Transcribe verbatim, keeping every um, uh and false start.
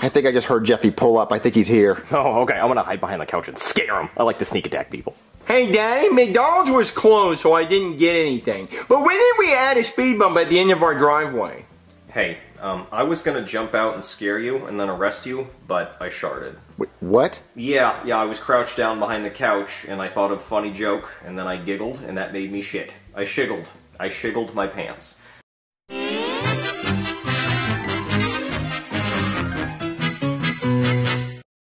I think I just heard Jeffy pull up. I think he's here. Oh, okay. I'm gonna hide behind the couch and scare him. I like to sneak attack people. Hey, Daddy, McDonald's was closed, so I didn't get anything. But when did we add a speed bump at the end of our driveway? Hey, um, I was gonna jump out and scare you and then arrest you, but I sharded. Wait, what? Yeah, yeah, I was crouched down behind the couch, and I thought of a funny joke, and then I giggled, and that made me shit. I shiggled. I shiggled my pants.